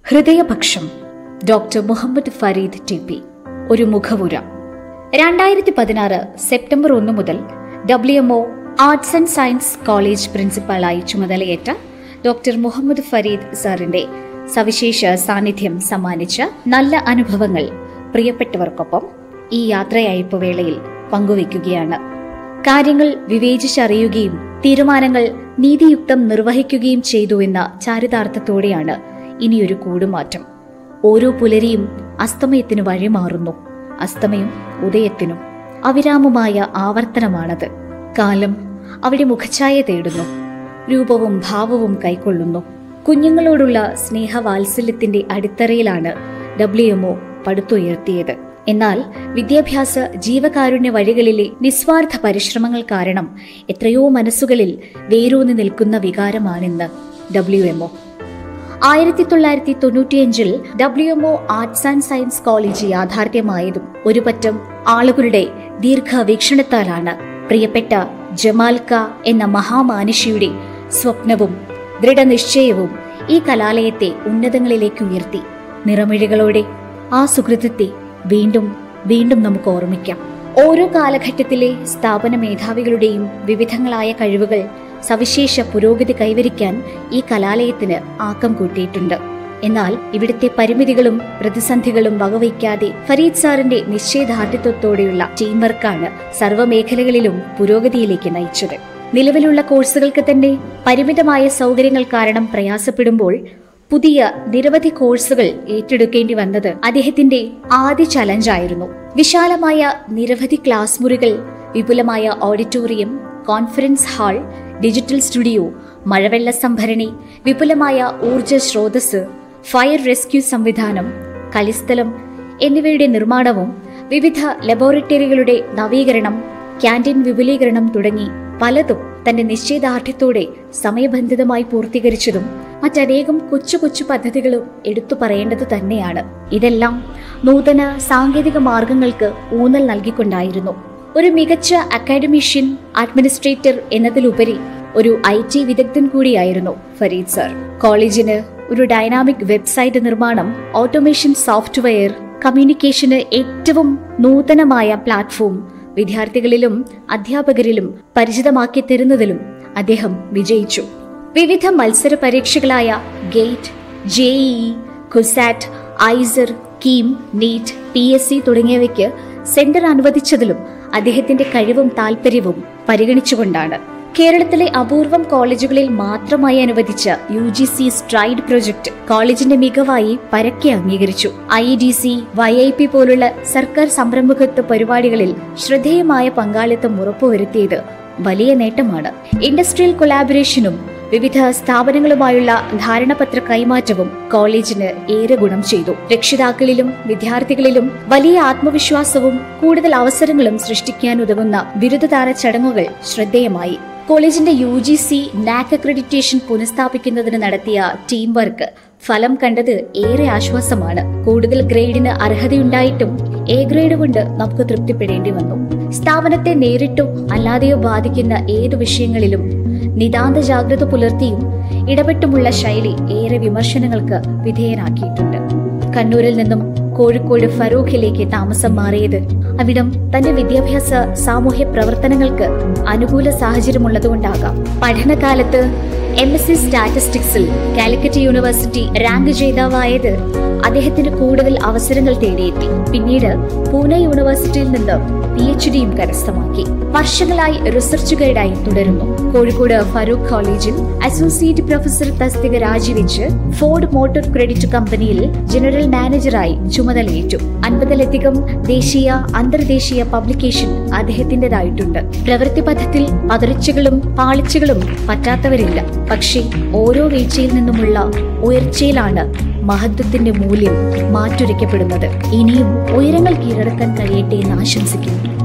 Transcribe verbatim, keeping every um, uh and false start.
ഹൃദയപക്ഷം doctor Muhammad Fareed T P. ഒരു മുഖവുര. രണ്ടായിരത്തി പതിനാറ് സെപ്റ്റംബർ ഒന്ന് മുതൽ W M O arts and science college പ്രിൻസിപ്പാളായി ചുമതലയേറ്റ ഡോക്ടർ മുഹമ്മദ് ഫരീദ് സാറിന്റെ സവിശേഷ സാന്നിധ്യം സമ്മാനിച്ച നല്ല അനുഭവങ്ങൾ പ്രിയപ്പെട്ടവർക്കൊപ്പം ഈ യാത്രയയപ്പ് വേളയിൽ പങ്കുവയ്ക്കുകയാണ്. കാര്യങ്ങൾ വിവേചിച്ചറിയുകയും തീരുമാനങ്ങൾ നീതിയുക്തം നിർവഹിക്കുകയും ചെയ്തു എന്ന ചാരിതാർത്ഥത്തോടെയാണ് ഇനിയൊരു കൂടുമാറ്റം. ഓരോ പുലരിയും അസ്തമയത്തിനു വഴിമാറുന്നു. അസ്തമയം ഉദയത്തിനും അവിരാമമായ ആവർത്തനമാണത്. കാലം അവിടെ മുഖഛായ തേടുന്നു, രൂപവും ഭാവവും കൈക്കൊള്ളുന്നു. കുഞ്ഞുങ്ങളോടുള്ള സ്നേഹവാത്സല്യത്തിന്റെ അടിത്തറയിലാണ് ഡബ്ല്യു എം ഒ പടുത്തുയർത്തിയത്. എന്നാൽ വിദ്യാഭ്യാസ ജീവകാരുണ്യ വഴികളിലെ നിസ്വാർത്ഥ പരിശ്രമങ്ങൾ കാരണം എത്രയോ മനസ്സുകളിൽ വേരൂന്നി നിൽക്കുന്ന വികാരമാണിന്ന് ഡബ്ല്യു എം ഒ. ആയിരത്തി തൊള്ളായിരത്തി തൊണ്ണൂറ്റിയഞ്ചിൽ W M O arts and science college യാഥാർത്ഥ്യമായതും ഒരു പറ്റം ആളുകളുടെ ദീർഘവീക്ഷണത്താലാണ്. പ്രിയപ്പെട്ട ജമാൽക്ക എന്ന മഹാമാനുഷിയുടെ സ്വപ്നവും ദൃഢനിശ്ചയവും ഈ കലാലയത്തെ ഉന്നതങ്ങളിലേക്ക് ഉയർത്തി. നിറമിഴികളോടെ ആ സുഹൃത്തത്തെ വീണ്ടും വീണ്ടും നമുക്ക് ഓർമ്മിക്കാം. ഓരോ കാലഘട്ടത്തിലെ സ്ഥാപന മേധാവികളുടെയും വിവിധങ്ങളായ കഴിവുകൾ സവിശേഷ പുരോഗതി കൈവരിക്കാൻ ഈ കലാലയത്തിന് ആക്കം കൂട്ടിയിട്ടുണ്ട്. എന്നാൽ ഇവിടുത്തെ പരിമിതികളും പ്രതിസന്ധികളും വകവയ്ക്കാതെ ഫരീദ് സാറിന്റെ നിശ്ചയദാർഢ്യത്തോടെയുള്ള ടീം വർക്കാണ് സർവ്വമേഖലകളിലും പുരോഗതിയിലേക്ക് നയിച്ചത്. നിലവിലുള്ള കോഴ്സുകൾക്ക് തന്നെ പരിമിതമായ സൗകര്യങ്ങൾ കാരണം പ്രയാസപ്പെടുമ്പോൾ പുതിയ നിരവധി കോഴ്സുകൾ ഏറ്റെടുക്കേണ്ടി വന്നത് അദ്ദേഹത്തിന്റെ ആദ്യ ചലഞ്ചായിരുന്നു. വിശാലമായ നിരവധി ക്ലാസ് മുറികൾ, വിപുലമായ auditorium, conference hall, digital studio, മഴവെള്ള സംഭരണി, വിപുലമായ ഊർജ സ്രോതസ്, ഫയർ റെസ്ക്യൂ സംവിധാനം, കളിസ്ഥലം എന്നിവയുടെ നിർമ്മാണവും വിവിധ ലബോറട്ടറികളുടെ നവീകരണം, ക്യാന്റീൻ വിപുലീകരണം തുടങ്ങി പലതും തന്റെ നിശ്ചയദാർഢ്യത്തോടെ സമയബന്ധിതമായി പൂർത്തീകരിച്ചതും മറ്റനേകം കൊച്ചു കൊച്ചു പദ്ധതികളും എടുത്തു പറയേണ്ടത് തന്നെയാണ്. ഇതെല്ലാം നൂതന സാങ്കേതിക മാർഗങ്ങൾക്ക് ഊന്നൽ നൽകിക്കൊണ്ടായിരുന്നു. ഒരു മികച്ച അക്കാഡമിഷ്യൻ, അഡ്മിനിസ്ട്രേറ്റർ എന്നതിലുപരി ഒരു ഐ ടി വിദഗ്ധൻ കൂടിയായിരുന്നു ഫരീദ് സർ. കോളേജിന് ഒരു ഡൈനാമിക് വെബ്സൈറ്റ് നിർമ്മാണം, ഓട്ടോമേഷൻ സോഫ്റ്റ്വെയർ, കമ്മ്യൂണിക്കേഷന് ഏറ്റവും നൂതനമായ പ്ലാറ്റ്ഫോം വിദ്യാർത്ഥികളിലും അധ്യാപകരിലും പരിചിതമാക്കി തരുന്നതിലും അദ്ദേഹം വിജയിച്ചു. വിവിധ മത്സര പരീക്ഷകളായ GATE, J E E, CUSAT, IISER, KEAM, NEET, P S C തുടങ്ങിയവയ്ക്ക് സെന്റർ അനുവദിച്ചതിലും അദ്ദേഹത്തിന്റെ കഴിവും താല്പര്യവും പരിഗണിച്ചുകൊണ്ടാണ്. കേരളത്തിലെ അപൂർവം കോളേജുകളിൽ മാത്രമായി അനുവദിച്ച U G C stride project കോളേജിന്റെ മികവായി പരക്കെ അംഗീകരിച്ചു. I D C, Y I P പോലുള്ള സർക്കാർ സംരംഭകത്വ പരിപാടികളിൽ ശ്രദ്ധേയമായ പങ്കാളിത്തം ഉറപ്പുവരുത്തിയത് വലിയ നേട്ടമാണ്. ഇൻഡസ്ട്രിയൽ കൊളാബറേഷനും വിവിധ സ്ഥാപനങ്ങളുമായുള്ള ധാരണപത്ര കൈമാറ്റവും കോളേജിന് ഏറെ ഗുണം ചെയ്തു. രക്ഷിതാക്കളിലും വിദ്യാർത്ഥികളിലും വലിയ ആത്മവിശ്വാസവും കൂടുതൽ അവസരങ്ങളും സൃഷ്ടിക്കാൻ ഉതകുന്ന ബിരുദദാന ചടങ്ങുകൾ ശ്രദ്ധേയമായി. കോളേജിന്റെ U G C NAAC accreditation പുനഃസ്ഥാപിക്കുന്നതിന് നടത്തിയ ടീം വർക്ക് ഫലം കണ്ടത് ഏറെ ആശ്വാസമാണ്. കൂടുതൽ ഗ്രേഡിന് അർഹതയുണ്ടായിട്ടും എ ഗ്രേഡ് കൊണ്ട് നമുക്ക് തൃപ്തിപ്പെടേണ്ടി വന്നു. സ്ഥാപനത്തെ നേരിട്ടോ അല്ലാതെയോ ബാധിക്കുന്ന ഏതു വിഷയങ്ങളിലും നിതാന്ത ജാഗ്രത പുലർത്തിയും ഇടപെട്ടുമുള്ള ശൈലി ഏറെ വിമർശനങ്ങൾക്ക് വിധേയനാക്കിയിട്ടുണ്ട്. കണ്ണൂരിൽ നിന്നും കോഴിക്കോട് ഫറൂഖിലേക്ക് താമസം മാറിയത് അവിടം തന്റെ വിദ്യാഭ്യാസ സാമൂഹ്യ പ്രവർത്തനങ്ങൾക്ക് അനുകൂല സാഹചര്യമുള്ളതുകൊണ്ടാകാം. പഠനകാലത്ത് എം എസ് സി സ്റ്റാറ്റിസ്റ്റിക്സിൽ കാലിക്കറ്റ് യൂണിവേഴ്സിറ്റി റാങ്ക് ജേതാവായത് അദ്ദേഹത്തിന് കൂടുതൽ അവസരങ്ങൾ തേടിയെത്തി. പിന്നീട് പൂനെ യൂണിവേഴ്സിറ്റിയിൽ നിന്ന് പി എച്ച് ഡിയും കരസ്ഥമാക്കി. വർഷങ്ങളായി റിസർച്ച് ഗൈഡായി തുടരുന്നു. കോഴിക്കോട് ഫറൂഖ് കോളേജിൽ അസോസിയേറ്റ് പ്രൊഫസർ തസ്തിക രാജിവെച്ച് ഫോർഡ് മോട്ടോർ ക്രെഡിറ്റ് കമ്പനിയിൽ ജനറൽ മാനേജറായി ചുമതലയേറ്റു. അൻപതിലധികം ദേശീയ അന്തർദേശീയ പബ്ലിക്കേഷൻ അദ്ദേഹത്തിൻ്റെതായിട്ടുണ്ട്. പ്രവൃത്തി പഥത്തിൽ പതറിച്ചകളും പാളിച്ചകളും പറ്റാത്തവരില്ല. പക്ഷേ ഓരോ വീഴ്ചയിൽ നിന്നുമുള്ള ഉയർച്ചയിലാണ് മഹത്വത്തിന്റെ മൂല്യം മാറ്റുരയ്ക്കപ്പെടുന്നത്. ഇനിയും ഉയരങ്ങൾ കീഴടക്കാൻ കഴിയട്ടെ എന്ന് ആശംസിക്കുന്നു.